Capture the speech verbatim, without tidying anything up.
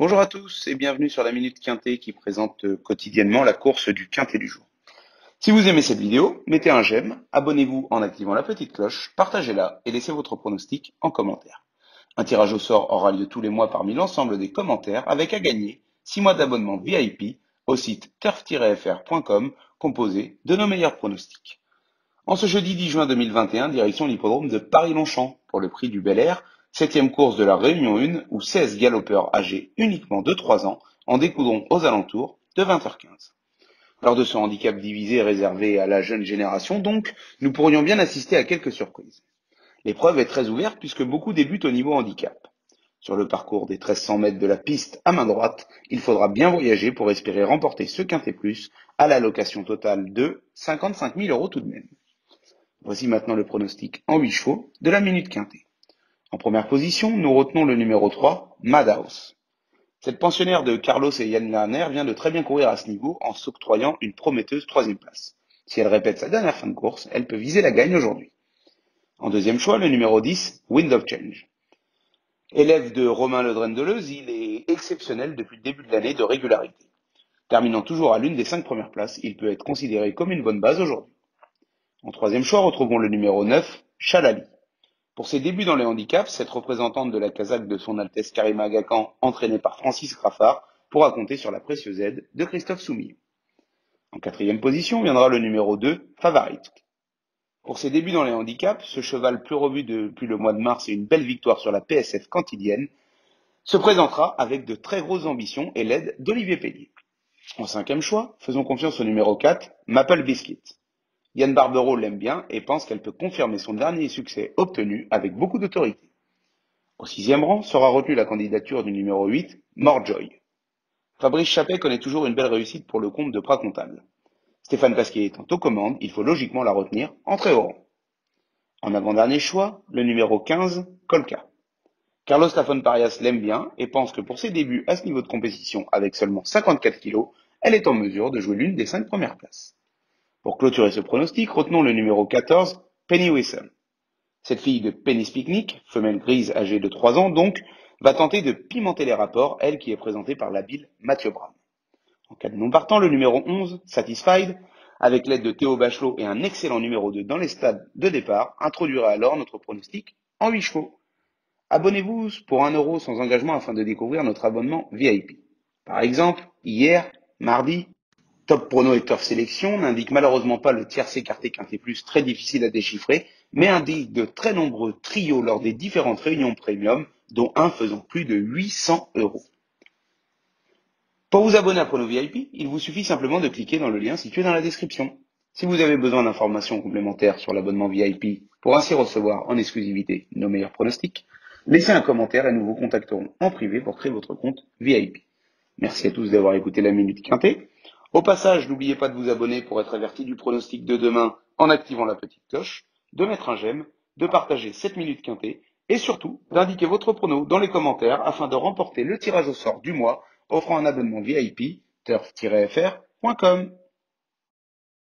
Bonjour à tous et bienvenue sur la Minute Quintet qui présente euh, quotidiennement la course du Quintet du jour. Si vous aimez cette vidéo, mettez un j'aime, abonnez-vous en activant la petite cloche, partagez-la et laissez votre pronostic en commentaire. Un tirage au sort aura lieu tous les mois parmi l'ensemble des commentaires avec à gagner six mois d'abonnement V I P au site turf tiret f r point com composé de nos meilleurs pronostics. En ce jeudi dix juin deux mille vingt et un, direction l'hippodrome de Paris-Longchamp pour le prix du Bel Air, septième course de la Réunion un où seize galopeurs âgés uniquement de trois ans en découdront aux alentours de vingt heures quinze. Lors de ce handicap divisé réservé à la jeune génération donc, nous pourrions bien assister à quelques surprises. L'épreuve est très ouverte puisque beaucoup débutent au niveau handicap. Sur le parcours des mille trois cents mètres de la piste à main droite, il faudra bien voyager pour espérer remporter ce Quintet Plus à la location totale de cinquante-cinq mille euros tout de même. Voici maintenant le pronostic en huit chevaux de la Minute Quintet. En première position, nous retenons le numéro trois, Madhouse. Cette pensionnaire de Carlos et Yann Lerner vient de très bien courir à ce niveau en s'octroyant une prometteuse troisième place. Si elle répète sa dernière fin de course, elle peut viser la gagne aujourd'hui. En deuxième choix, le numéro dix, Wind of Change. Élève de Romain Ledren-Deleuze, il est exceptionnel depuis le début de l'année de régularité. Terminant toujours à l'une des cinq premières places, il peut être considéré comme une bonne base aujourd'hui. En troisième choix, retrouvons le numéro neuf, Chalali. Pour ses débuts dans les handicaps, cette représentante de la casaque de son Altesse Karima Agacan, entraînée par Francis Graffard, pourra compter sur la précieuse aide de Christophe Soumillon. En quatrième position viendra le numéro deux, Favorite. Pour ses débuts dans les handicaps, ce cheval plus revu depuis le mois de mars et une belle victoire sur la P S F cantilienne se présentera avec de très grosses ambitions et l'aide d'Olivier Pellier. En cinquième choix, faisons confiance au numéro quatre, Maple Biscuit. Yann Barbero l'aime bien et pense qu'elle peut confirmer son dernier succès obtenu avec beaucoup d'autorité. Au sixième rang sera retenue la candidature du numéro huit, Morejoy. Fabrice Chappet connaît toujours une belle réussite pour le compte de Prat Comptable. Stéphane Pasquier étant aux commandes, il faut logiquement la retenir en très haut rang. En avant-dernier choix, le numéro quinze, Colca. Carlos Lafon Parias l'aime bien et pense que pour ses débuts à ce niveau de compétition avec seulement cinquante-quatre kilos, elle est en mesure de jouer l'une des cinq premières places. Pour clôturer ce pronostic, retenons le numéro quatorze, Penny Whistle. Cette fille de Penny's Picnic, femelle grise âgée de trois ans donc, va tenter de pimenter les rapports, elle qui est présentée par l'habile Mathieu Brown. En cas de non partant, le numéro onze, Satisfied, avec l'aide de Théo Bachelot et un excellent numéro deux dans les stades de départ, introduira alors notre pronostic en huit chevaux. Abonnez-vous pour un euro sans engagement afin de découvrir notre abonnement V I P. Par exemple, hier, mardi, Top Prono et Turf Sélection n'indique malheureusement pas le tiercé écarté Quintet Plus très difficile à déchiffrer, mais indique de très nombreux trios lors des différentes réunions premium, dont un faisant plus de huit cents euros. Pour vous abonner à Prono V I P, il vous suffit simplement de cliquer dans le lien situé dans la description. Si vous avez besoin d'informations complémentaires sur l'abonnement V I P pour ainsi recevoir en exclusivité nos meilleurs pronostics, laissez un commentaire et nous vous contacterons en privé pour créer votre compte V I P. Merci à tous d'avoir écouté la Minute Quintet. Au passage, n'oubliez pas de vous abonner pour être averti du pronostic de demain en activant la petite cloche, de mettre un j'aime, de partager cette Minute Quintet et surtout d'indiquer votre prono dans les commentaires afin de remporter le tirage au sort du mois offrant un abonnement V I P turf tiret f r point com.